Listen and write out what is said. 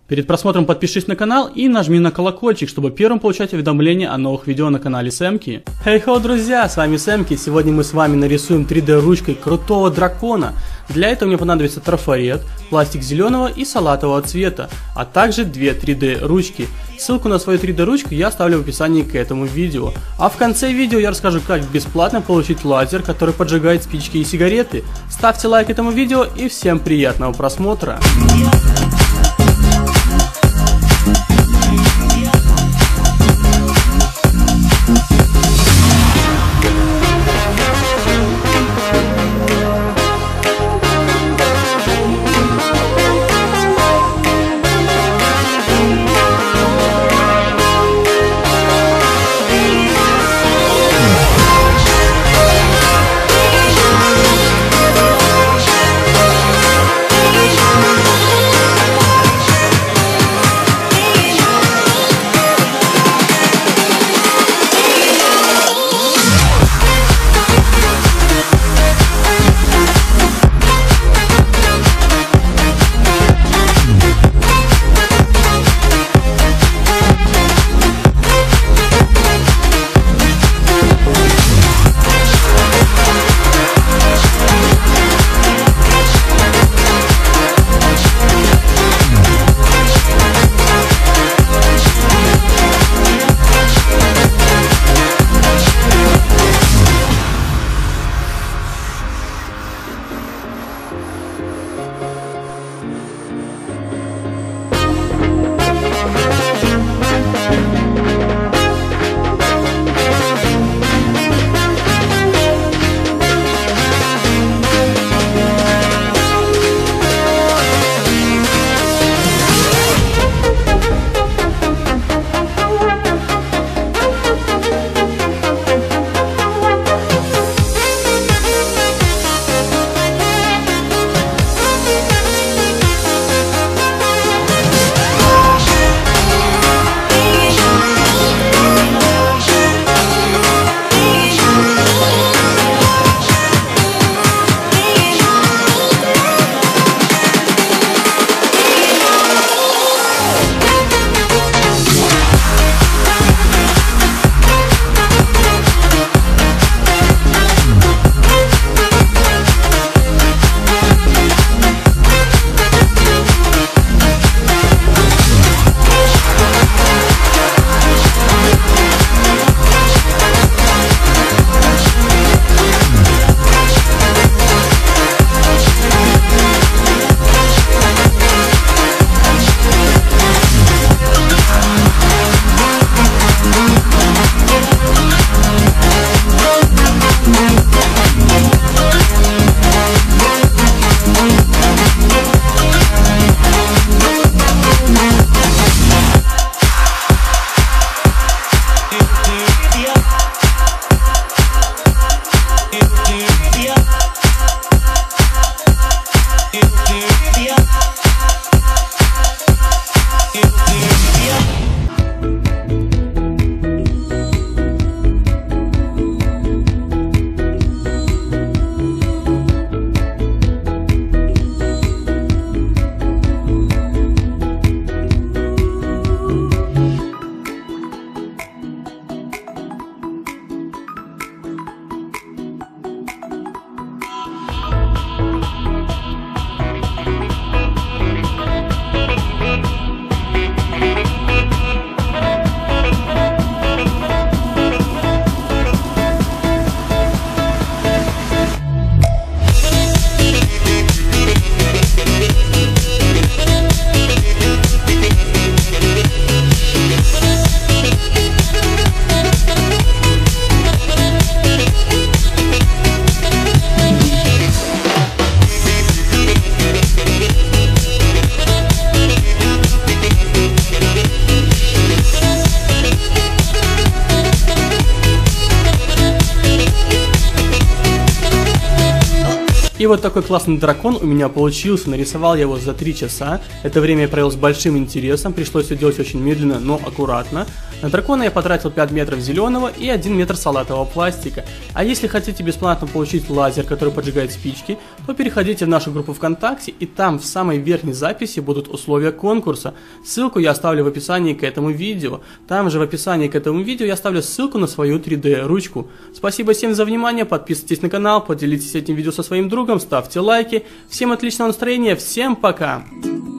Перед просмотром подпишись на канал и нажми на колокольчик, чтобы первым получать уведомления о новых видео на канале Сэмки. Хей-хо, друзья, с вами Сэмки. Сегодня мы с вами нарисуем 3D ручкой крутого дракона. Для этого мне понадобится трафарет, пластик зеленого и салатового цвета, а также две 3D ручки. Ссылку на свою 3D ручку я оставлю в описании к этому видео. А в конце видео я расскажу, как бесплатно получить лазер, который поджигает спички и сигареты. Ставьте лайк этому видео и всем приятного просмотра. вот такой классный дракон у меня получился, нарисовал я его за 3 часа. Это время я провел с большим интересом, пришлось все делать очень медленно, но аккуратно. На дракона я потратил 5 метров зеленого и 1 метр салатового пластика. А если хотите бесплатно получить лазер, который поджигает спички, то переходите в нашу группу ВКонтакте, и там в самой верхней записи будут условия конкурса. Ссылку я оставлю в описании к этому видео. Там же в описании к этому видео я оставлю ссылку на свою 3D ручку. Спасибо всем за внимание, подписывайтесь на канал, поделитесь этим видео со своим другом, ставьте лайки. Всем отличного настроения, всем пока!